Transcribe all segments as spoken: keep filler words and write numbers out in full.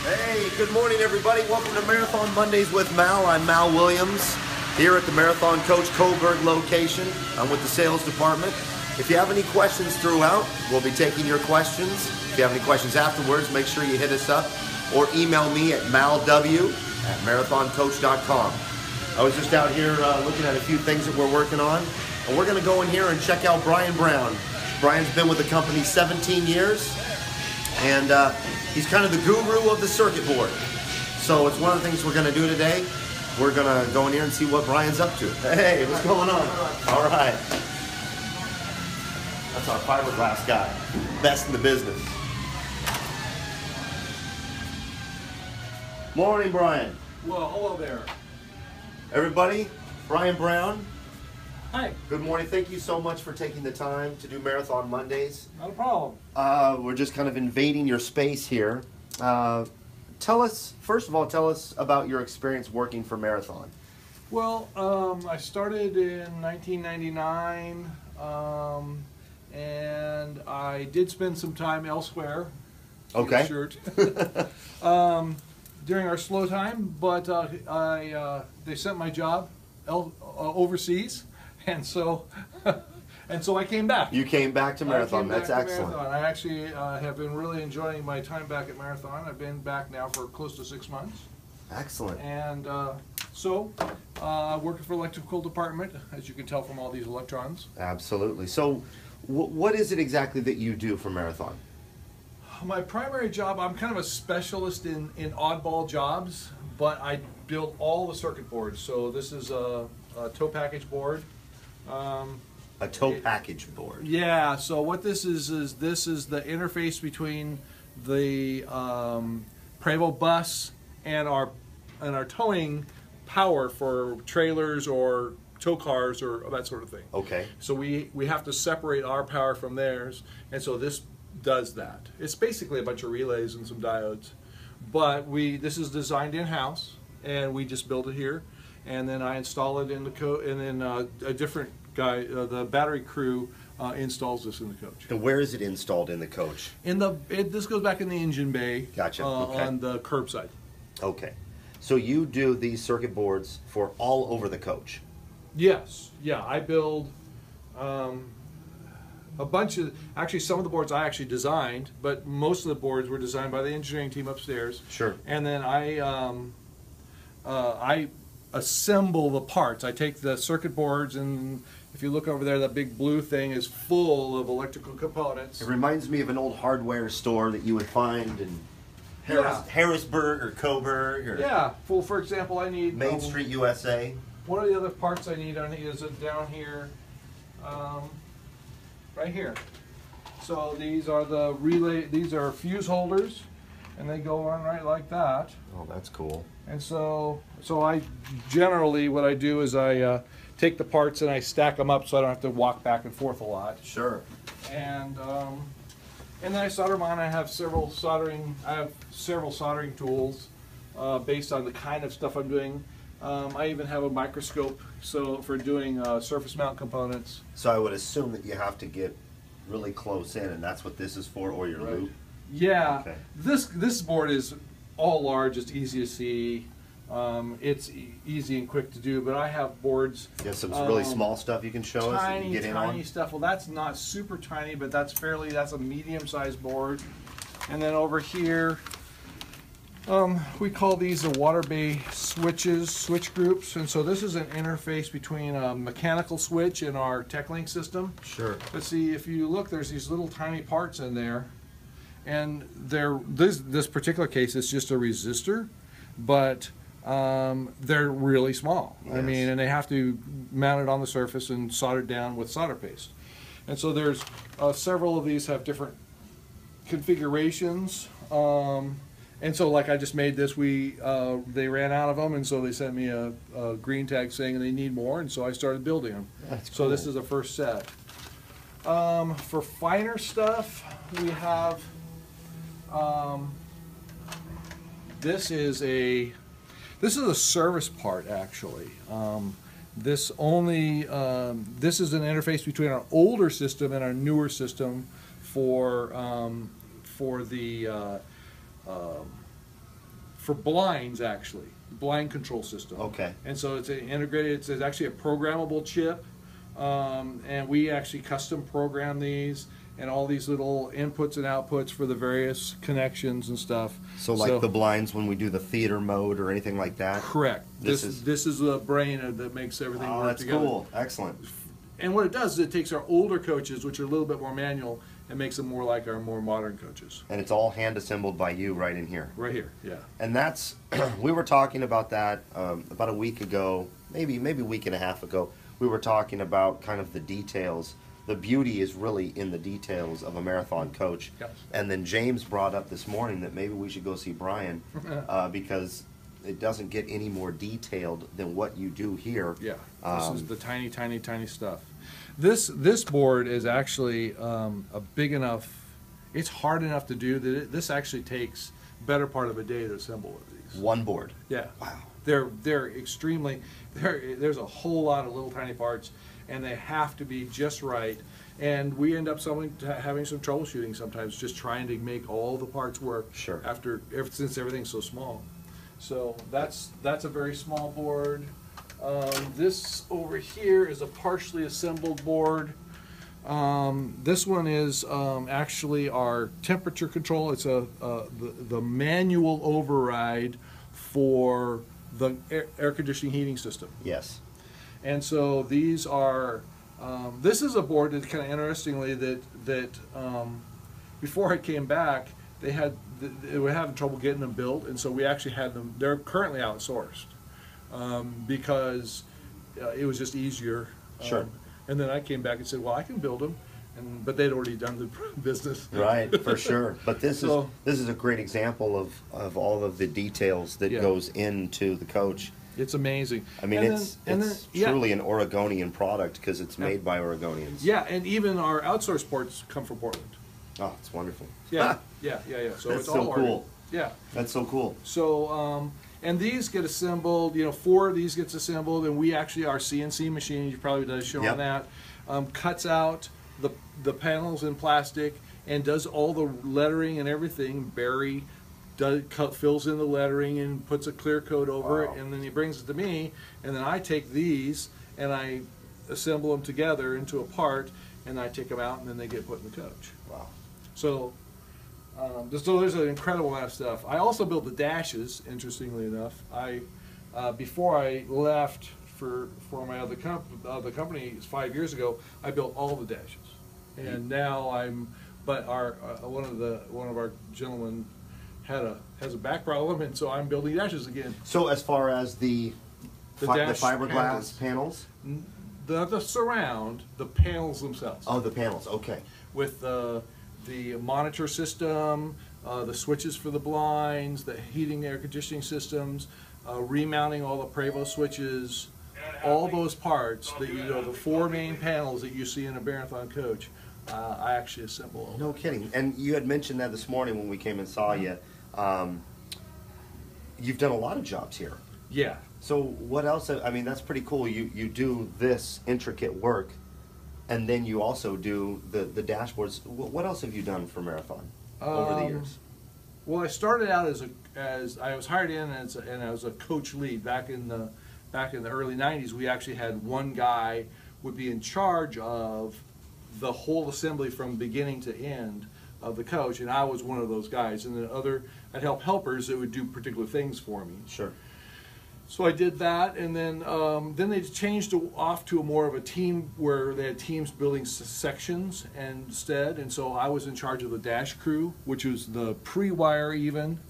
Hey, good morning everybody. Welcome to Marathon Mondays with Mal. I'm Mal Williams here at the Marathon Coach Coburg location. I'm with the sales department. If you have any questions throughout, we'll be taking your questions. If you have any questions afterwards, make sure you hit us up or email me at malw at marathon coach dot com. I was just out here uh, looking at a few things that we're working on, and we're going to go in here and check out Brian Brown. Brian's been with the company seventeen years, and uh, he's kind of the guru of the circuit board. So it's one of the things we're going to do today. We're going to go in here and see what Brian's up to. Hey, what's going on? All right. That's our fiberglass guy. Best in the business. Morning, Brian. Well, hello there. Everybody, Brian Brown. Hi. Good morning. Thank you so much for taking the time to do Marathon Mondays. Not a problem. Uh, we're just kind of invading your space here. Uh, tell us, first of all, tell us about your experience working for Marathon. Well, um, I started in nineteen ninety-nine, um, and I did spend some time elsewhere. Okay. Shirt. um, during our slow time, but uh, I uh, they sent my job el uh, overseas, and so and so I came back. You came back to Marathon. I came That's back to excellent. Marathon. I actually uh, have been really enjoying my time back at Marathon. I've been back now for close to six months. Excellent. And uh, so, uh, working for electrical department, as you can tell from all these electrons. Absolutely. So, w what is it exactly that you do for Marathon? My primary job, I'm kind of a specialist in, in oddball jobs, but I build all the circuit boards. So this is a, a tow package board. Um, A tow it, package board. Yeah, so what this is, is this is the interface between the um, Prevost bus and our, and our towing power for trailers or tow cars or that sort of thing. Okay. So we, we have to separate our power from theirs, and so this does that. It's basically a bunch of relays and some diodes, but we this is designed in-house, and we just build it here, and then I install it in the coach, and then uh, a different guy, uh, the battery crew, uh, installs this in the coach. And where is it installed in the coach? In the it, this goes back in the engine bay. Gotcha. Uh, Okay. On the curbside. Okay. So you do these circuit boards for all over the coach? Yes. Yeah. I build. Um, A bunch of, actually some of the boards I actually designed, but most of the boards were designed by the engineering team upstairs. Sure. And then I, um, uh, I assemble the parts. I take the circuit boards, and if you look over there, that big blue thing is full of electrical components. It reminds me of an old hardware store that you would find in Harris, Yeah. Harrisburg or Coburg or Yeah. Well, for example, I need Main um, Street, U S A. One of the other parts I need on it is down here. Um, Right here. So these are the relay, these are fuse holders, and they go on right like that. Oh, that's cool. And so, so I generally, what I do is I uh, take the parts and I stack them up so I don't have to walk back and forth a lot. Sure. And um, and then I solder them on. I have several soldering, I have several soldering tools uh, based on the kind of stuff I'm doing. Um, I even have a microscope so for doing uh, surface mount components. So I would assume that you have to get really close in, and that's what this is for, or your Right. loop? Yeah, Okay. this this board is all large. It's easy to see. Um, it's e easy and quick to do. But I have boards. You have some really um, small stuff you can show us that you Tiny, can get in tiny on? stuff. Well, that's not super tiny, but that's fairly. That's a medium-sized board. And then over here, um, we call these the water bay switches, switch groups. And so this is an interface between a mechanical switch and our TechLink system. Sure. But see, if you look, there's these little tiny parts in there, and they're this this particular case it's just a resistor, but um, they're really small. I Yes. mean, and they have to mount it on the surface and solder it down with solder paste. And so there's uh, several of these have different configurations. Um, and so, like I just made this, we uh, they ran out of them, and so they sent me a, a green tag saying they need more, and so I started building them. That's So this cool. is the first set. Um, for finer stuff, we have um, this is a this is a service part actually. Um, this only um, this is an interface between our older system and our newer system for um, for the uh, um, for blinds, actually, blind control system. Okay. And so it's a integrated. It's, it's actually a programmable chip, um, and we actually custom program these and all these little inputs and outputs for the various connections and stuff. So like the blinds when we do the theater mode or anything like that? Correct. This, This is this is the brain that makes everything oh, work that's together. cool. Excellent. And what it does is it takes our older coaches, which are a little bit more manual, and makes them more like our more modern coaches. And it's all hand assembled by you right in here. Right here, yeah. And that's we were talking about that um, about a week ago, maybe maybe a week and a half ago. We were talking about kind of the details. The beauty is really in the details of a marathon coach. Yep. And then James brought up this morning that maybe we should go see Brian uh, because it doesn't get any more detailed than what you do here. Yeah, this Um, is the tiny, tiny, tiny stuff. This this board is actually um, a big enough. It's hard enough to do that. It, this actually takes better part of a day to assemble one of these. One board. Yeah. Wow. They're they're extremely. There there's a whole lot of little tiny parts, and they have to be just right. And we end up some, having some troubleshooting sometimes, just trying to make all the parts work. Sure. After since everything's so small. So that's that's a very small board. Um, this over here is a partially assembled board. Um, this one is um, actually our temperature control. It's a uh, the, the manual override for the air, air conditioning heating system. Yes. And so these are. Um, this is a board that kind of interestingly that that um, before I came back, they had they were having trouble getting them built, and so we actually had them. They're currently outsourced um, because uh, it was just easier. Sure. Um, and then I came back and said, "Well, I can build them," and but they'd already done the business. Right, for sure. But this So- is this is a great example of, of all of the details that Yeah. goes into the coach. It's amazing. I mean, And it's then- and it's then- yeah. truly an Oregonian product because it's Yeah. made by Oregonians. Yeah, and even our outsourced ports come from Portland. Oh, it's wonderful. Yeah, yeah, yeah, yeah. So That's it's so all cool. Oregon. Yeah. That's so cool. So, um, and these get assembled, you know, four of these gets assembled, and we actually, our C N C machine, you probably does show Yep. on that, um, cuts out the, the panels in plastic and does all the lettering and everything. Barry does, cut, fills in the lettering and puts a clear coat over Wow. it, and then he brings it to me, and then I take these and I assemble them together into a part, and I take them out, and then they get put in the coach. Wow. So, um, so there's an incredible amount of stuff. I also built the dashes. Interestingly enough, I uh, before I left for for my other comp other company five years ago, I built all the dashes, and now I'm. But our uh, one of the one of our gentlemen had a has a back problem, and so I'm building dashes again. So as far as the The fi- the dash fiberglass panels. The the surround the panels themselves. Oh, the panels. Okay. With uh, the monitor system, uh, the switches for the blinds, the heating, air conditioning systems, uh, remounting all the Prevo switches, all those parts that you know, the four main panels that you see in a marathon coach, uh, I actually assemble all. No kidding. And you had mentioned that this morning when we came and saw you. Um, you've done a lot of jobs here. Yeah. So what else? I mean, that's pretty cool. You you do this intricate work, and then you also do the the dashboards. Wh- What else have you done for Marathon over the Um, years? Well, I started out as a as I was hired in as a, and I was a coach lead back in the back in the early nineties. We actually had one guy would be in charge of the whole assembly from beginning to end of the coach, and I was one of those guys. And then other I'd help helpers that would do particular things for me. Sure. So I did that, and then um, then they changed to, off to a more of a team where they had teams building s- sections instead, and so I was in charge of the dash crew, which was the pre-wire even,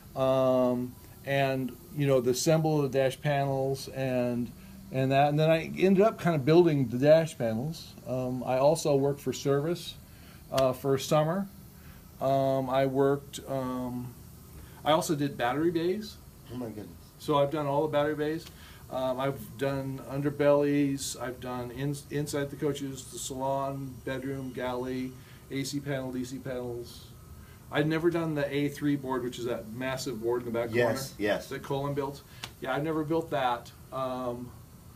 um, and you know the assemble of the dash panels and and that, and then I ended up kind of building the dash panels. Um, I also worked for service uh, for summer. Um, I worked. Um, I also did battery bays. Oh my goodness. So I've done all the battery bays. Um, I've done underbellies. I've done in, inside the coaches, the salon, bedroom, galley, A C panel, D C panels. I'd never done the A three board, which is that massive board in the back Yes, corner. yes. That Colin built. Yeah, I've never built that. Um,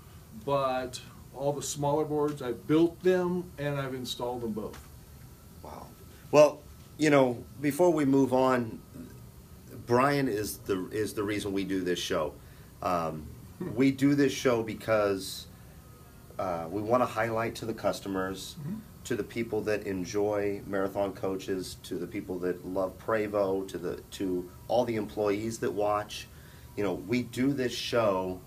but all the smaller boards, I've built them and I've installed them both. Wow. Well, you know, before we move on, Brian is the is the reason we do this show. Um, we do this show because uh, we want to highlight to the customers, mm-hmm. to the people that enjoy Marathon Coaches, to the people that love Prevost, to the to all the employees that watch. You know, we do this show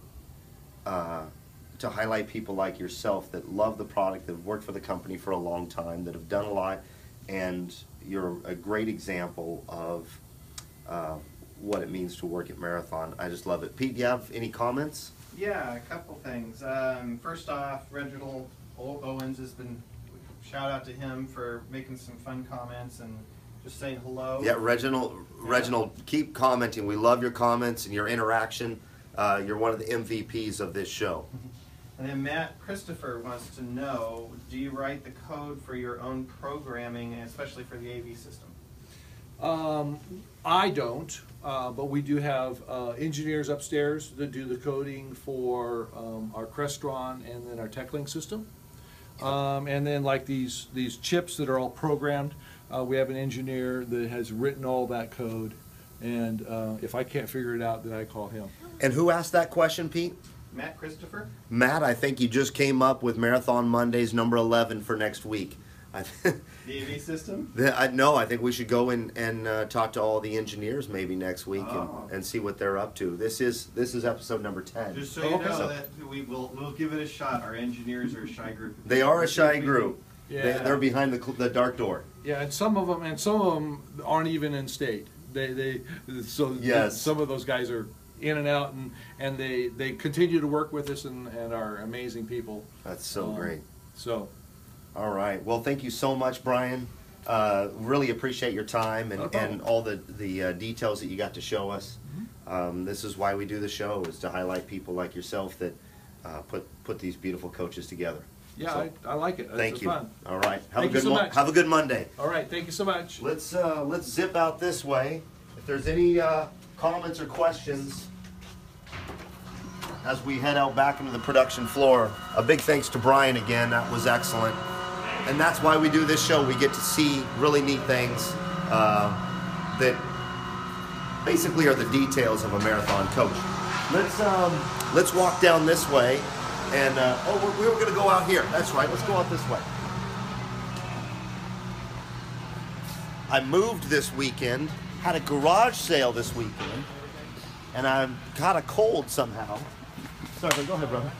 uh, to highlight people like yourself that love the product, that have worked for the company for a long time, that have done a lot, and you're a great example of uh, what it means to work at Marathon. I just love it. Pete, do you have any comments? Yeah, a couple things. Um, first off, Reginald Owens has been, shout out to him for making some fun comments and just saying hello. Yeah, Reginald, yeah. Reginald, keep commenting. We love your comments and your interaction. Uh, you're one of the M V Ps of this show. And then Matt Christopher wants to know, do you write the code for your own programming, especially for the A V system? Um, I don't, uh, but we do have uh, engineers upstairs that do the coding for um, our Crestron and then our TechLink system. Um, and then like these, these chips that are all programmed, uh, we have an engineer that has written all that code. And uh, if I can't figure it out, then I call him. And who asked that question, Pete? Matt Christopher. Matt, I think you just came up with Marathon Mondays number eleven for next week. I the A V system? The, I, no, I think we should go in and uh, talk to all the engineers maybe next week oh. and, and see what they're up to. This is this is episode number ten. Just so you okay. know that we will we'll give it a shot. Our engineers are a shy group. They are a shy group. Yeah. They, they're behind the the dark door. Yeah, and some of them and some of them aren't even in state. They they so yes. some of those guys are in and out, and and they they continue to work with us and, and are amazing people. That's so um, great. So. All right. Well, thank you so much, Brian. Uh, really appreciate your time and, and all the, the uh, details that you got to show us. Mm-hmm. um, this is why we do the show, is to highlight people like yourself that uh, put put these beautiful coaches together. Yeah, so, I, I like it. Thank it's you. Fun. All right. Have thank a good you so mo- much. Have a good Monday. All right. Thank you so much. Let's uh, let's zip out this way. If there's any uh, comments or questions as we head out back into the production floor, a big thanks to Brian again. That was excellent. And that's why we do this show. We get to see really neat things uh, that basically are the details of a marathon coach. Let's um, let's walk down this way, and uh, oh, we're, we were going to go out here. That's right. Let's go out this way. I moved this weekend. Had a garage sale this weekend, and I got a cold somehow. Sorry, go ahead, brother.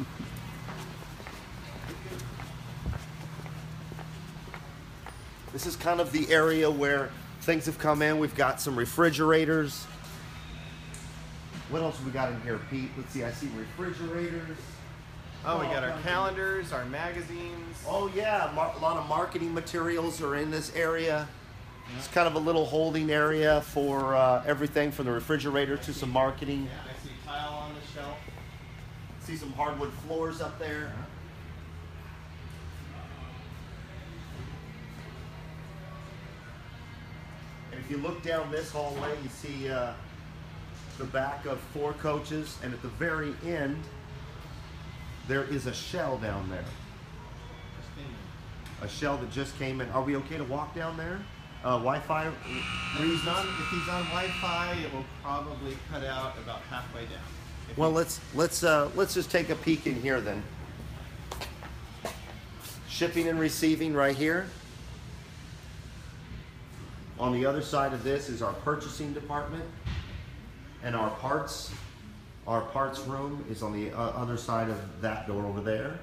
This is kind of the area where things have come in. We've got some refrigerators. What else have we got in here, Pete? Let's see, I see refrigerators. Oh, we got our calendars, our magazines. Oh yeah, Mar- a lot of marketing materials are in this area. It's kind of a little holding area for uh, everything from the refrigerator to some marketing. Yeah, I see tile on the shelf. See some hardwood floors up there. If you look down this hallway, you see uh, the back of four coaches, and at the very end, there is a shell down there. A shell that just came in. Are we okay to walk down there? Uh, Wi-Fi reasons? If he's on Wi-Fi, it will probably cut out about halfway down. If well, let's let's uh, let's just take a peek in here then. Shipping and receiving right here. On the other side of this is our purchasing department, and our parts, our parts room is on the uh, other side of that door over there.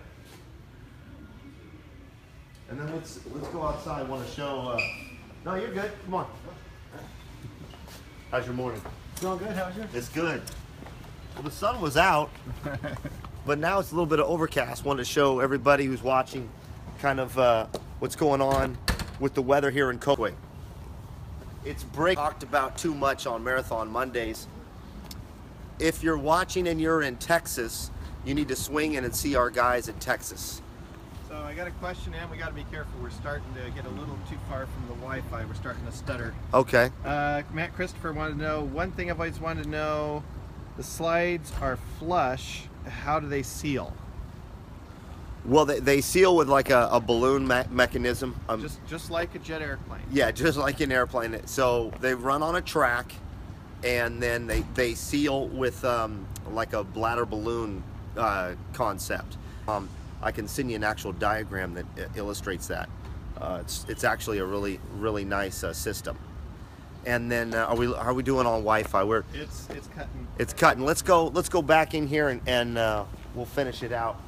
And then let's let's go outside. I want to show. Uh, no, you're good. Come on. How's your morning? It's all good. How's yours? It's good. Well, the sun was out, but now it's a little bit of overcast. Wanted to show everybody who's watching, kind of uh, what's going on with the weather here in Coldway. It's break talked about too much on Marathon Mondays. If you're watching and you're in Texas, you need to swing in and see our guys in Texas. So I got a question, and we got to be careful. We're starting to get a little too far from the Wi-Fi. We're starting to stutter. Okay. Uh, Matt Christopher wanted to know, one thing I've always wanted to know, the slides are flush. How do they seal? Well, they, they seal with like a, a balloon me mechanism. Um, just just like a jet airplane. Yeah, just like an airplane. So they run on a track, and then they, they seal with um, like a bladder balloon uh, concept. Um, I can send you an actual diagram that illustrates that. Uh, it's, it's actually a really, really nice uh, system. And then uh, are we are we doing on Wi-Fi? We're It's it's cutting. it's cutting. Let's go. Let's go back in here and, and uh, we'll finish it out.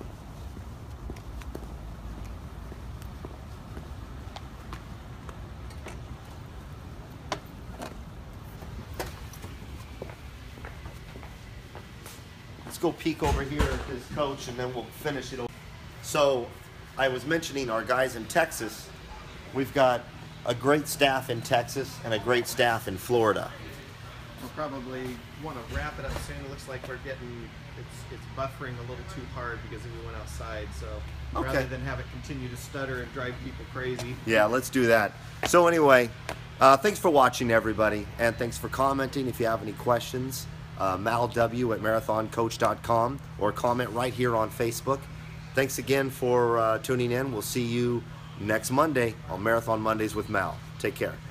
Let's go peek over here at this coach, and then we'll finish it over. So, I was mentioning our guys in Texas. We've got a great staff in Texas and a great staff in Florida. We'll probably want to wrap it up soon. It looks like we're getting, it's it's buffering a little too hard because we went outside. So Okay. rather than have it continue to stutter and drive people crazy. Yeah, let's do that. So anyway, uh, thanks for watching, everybody, and thanks for commenting. If you have any questions, uh, Mal W at marathon coach dot com, or comment right here on Facebook. Thanks again for uh, tuning in. We'll see you next Monday on Marathon Mondays with Mal. Take care.